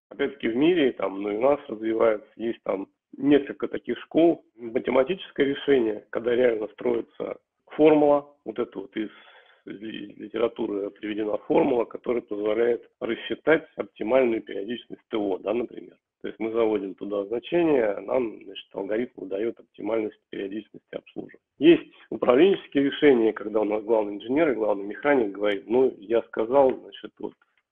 Опять-таки в мире, там, ну и у нас развивается, есть там несколько таких школ. Математическое решение, когда реально строится формула, вот это вот из литературы приведена формула, которая позволяет рассчитать оптимальную периодичность ТО, да, например. То есть мы заводим туда значение, нам, значит, алгоритм выдает оптимальность периодичности обслуживания. Есть управленческие решения, когда у нас главный инженер и главный механик говорит, ну, я сказал, значит, вот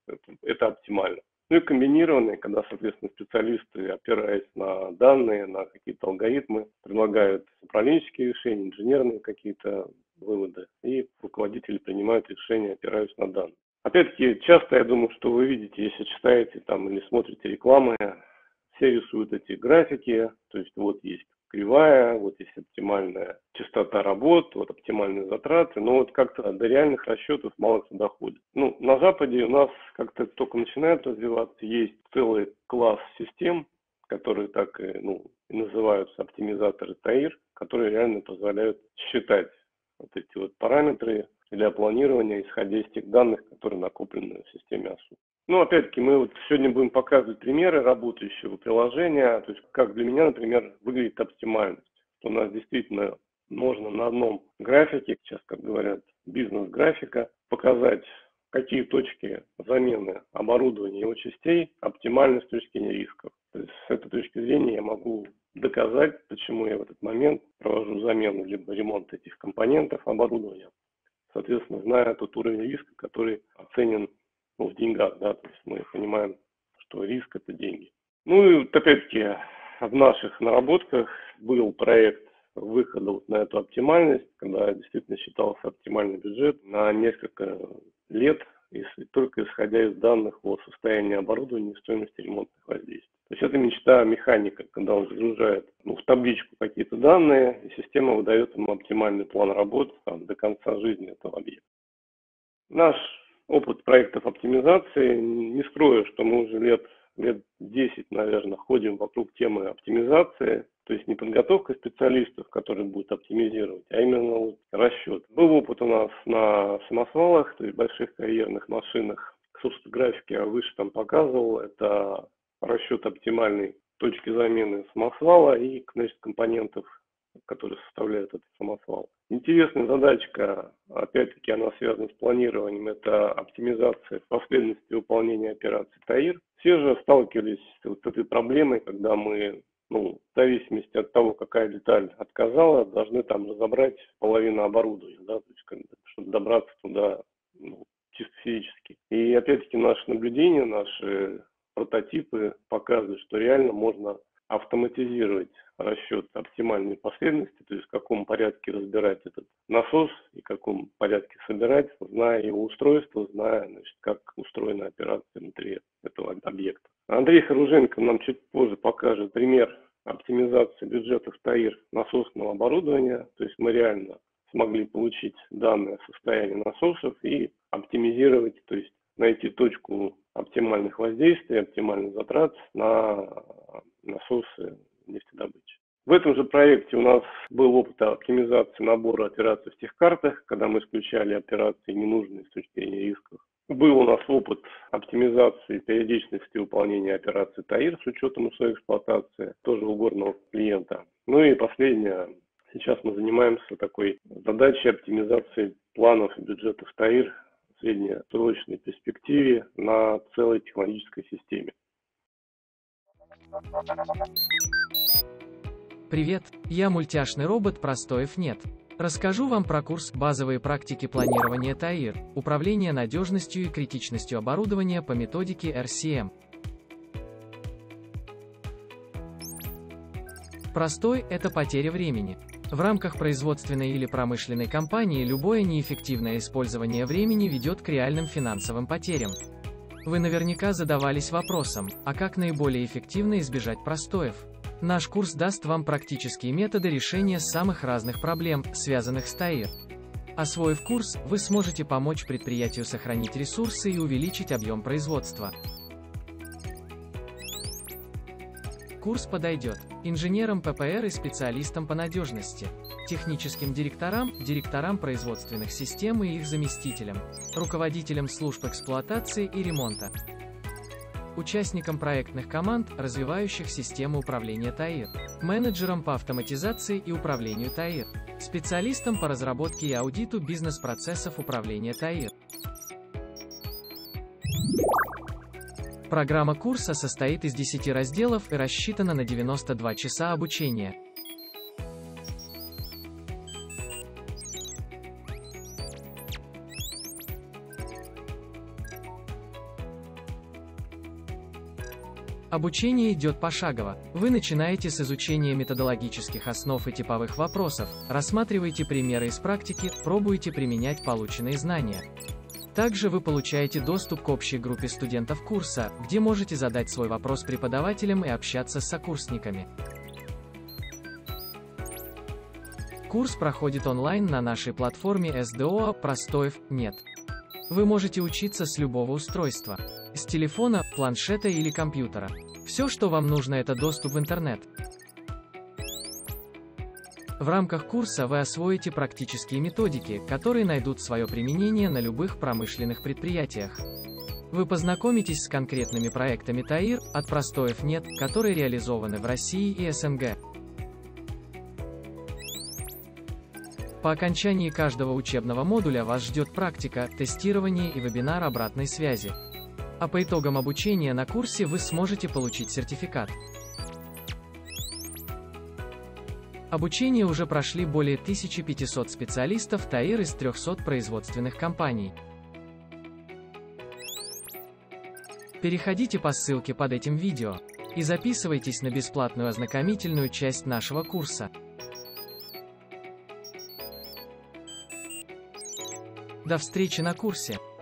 это оптимально. Ну и комбинированные, когда, соответственно, специалисты, опираясь на данные, на какие-то алгоритмы, предлагают управленческие решения, инженерные какие-то выводы, и руководители принимают решения, опираясь на данные. Опять-таки, часто я думаю, что вы видите, если читаете там или смотрите рекламы, все рисуют эти графики, то есть вот есть кривая, вот есть оптимальная частота работ, вот оптимальные затраты, но вот как-то до реальных расчетов мало кто доходит. Ну, на Западе у нас как-то только начинает развиваться, есть целый класс систем, которые так и называются оптимизаторы ТАИР, которые реально позволяют считать вот эти вот параметры для планирования, исходя из тех данных, которые накоплены в системе АСУ. Ну, опять-таки, мы вот сегодня будем показывать примеры работающего приложения, то есть как для меня, например, выглядит оптимальность. У нас действительно можно на одном графике, сейчас, как говорят, бизнес-графика, показать, какие точки замены оборудования и его частей оптимальны с точки зрения рисков. То есть с этой точки зрения я могу доказать, почему я в этот момент провожу замену либо ремонт этих компонентов оборудования, соответственно, зная тот уровень риска, который оценен в деньгах, да, то есть мы понимаем, что риск – это деньги. Ну и вот опять-таки в наших наработках был проект выхода вот на эту оптимальность, когда действительно считался оптимальный бюджет на несколько лет, если только исходя из данных о состоянии оборудования и стоимости ремонтных воздействий. То есть это мечта механика, когда он загружает в табличку какие-то данные, и система выдает ему оптимальный план работы до конца жизни этого объекта. Наш опыт проектов оптимизации, не скрою, что мы уже лет 10, наверное, ходим вокруг темы оптимизации, то есть не подготовка специалистов, которые будут оптимизировать, а именно вот расчет. Был опыт у нас на самосвалах, то есть больших карьерных машинах. Собственно, графики я выше там показывал, это расчет оптимальной точки замены самосвала и, значит, компонентов, которые составляют этот самосвал. Интересная задачка, опять-таки она связана с планированием, это оптимизация последовательности выполнения операций ТАИР. Все же сталкивались с вот этой проблемой, когда мы, в зависимости от того, какая деталь отказала, должны там разобрать половину оборудования, да, то есть, чтобы добраться туда чисто физически. И опять-таки наши наблюдения, наши прототипы показывают, что реально можно автоматизировать расчет оптимальной последовательности, то есть в каком порядке разбирать этот насос и в каком порядке собирать, зная его устройство, зная, значит, как устроена операция внутри этого объекта. Андрей Харуженко нам чуть позже покажет пример оптимизации бюджетов ТАИР насосного оборудования, то есть мы реально смогли получить данные о состоянии насосов и оптимизировать, то есть найти точку оптимальных воздействий, оптимальных затрат на насосы нефтедобычи. В этом же проекте у нас был опыт оптимизации набора операций в техкартах, когда мы исключали операции ненужные с точки зрения рисков. Был у нас опыт оптимизации периодичности выполнения операций ТАИР с учетом условий эксплуатации, тоже у горного клиента. Ну и последнее. Сейчас мы занимаемся такой задачей оптимизации планов и бюджетов ТАИР в среднесрочной перспективе на целой технологической системе. Привет, я мультяшный робот Простоев нет. Расскажу вам про курс «Базовые практики планирования ТАИР. Управление надежностью и критичностью оборудования по методике RCM». Простой – это потеря времени. В рамках производственной или промышленной компании любое неэффективное использование времени ведет к реальным финансовым потерям. Вы наверняка задавались вопросом, а как наиболее эффективно избежать простоев? Наш курс даст вам практические методы решения самых разных проблем, связанных с ТАИР. Освоив курс, вы сможете помочь предприятию сохранить ресурсы и увеличить объем производства. Курс подойдет инженерам ППР и специалистам по надежности, техническим директорам, директорам производственных систем и их заместителям, руководителям служб эксплуатации и ремонта. участником проектных команд, развивающих систему управления ТАИР, менеджером по автоматизации и управлению ТАИР, специалистом по разработке и аудиту бизнес-процессов управления ТАИР. Программа курса состоит из 10 разделов и рассчитана на 92 часа обучения. Обучение идет пошагово. Вы начинаете с изучения методологических основ и типовых вопросов, рассматриваете примеры из практики, пробуете применять полученные знания. Также вы получаете доступ к общей группе студентов курса, где можете задать свой вопрос преподавателям и общаться с сокурсниками. Курс проходит онлайн на нашей платформе СДО «Простоев нет». Вы можете учиться с любого устройства. С телефона, планшета или компьютера. Все, что вам нужно, это доступ в интернет. В рамках курса вы освоите практические методики, которые найдут свое применение на любых промышленных предприятиях. Вы познакомитесь с конкретными проектами ТАИР, от простоев нет, которые реализованы в России и СНГ. По окончании каждого учебного модуля вас ждет практика, тестирование и вебинар обратной связи. А по итогам обучения на курсе вы сможете получить сертификат. Обучение уже прошли более 1500 специалистов ТАИР из 300 производственных компаний. Переходите по ссылке под этим видео и записывайтесь на бесплатную ознакомительную часть нашего курса. До встречи на курсе!